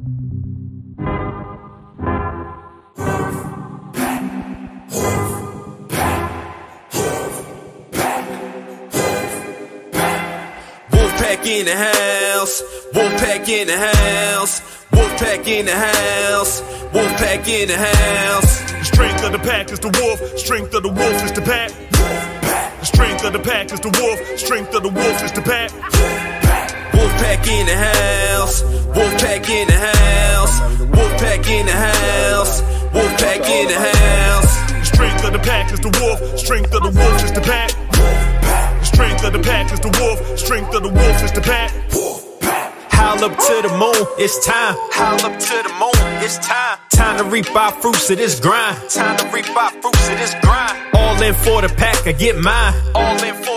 Wolfpack in the house, Wolfpack in the house, Wolfpack in the house, Wolfpack in the house. The strength of the pack is the wolf, strength of the wolf is the pack. The strength of the pack is the wolf, strength of the wolf is the pack. Wolfpack in the house, Wolfpack in the house, Wolfpack in the house, Wolfpack in the house. The strength of the pack is the wolf, strength of the wolf is the pack. The strength of the pack is the wolf, strength of the wolf is the pack. Howl up to the moon, it's time. Howl up to the moon, it's time. Time to reap our fruits of this grind. Time to reap our fruits of this grind. All in for the pack, I get mine. All in for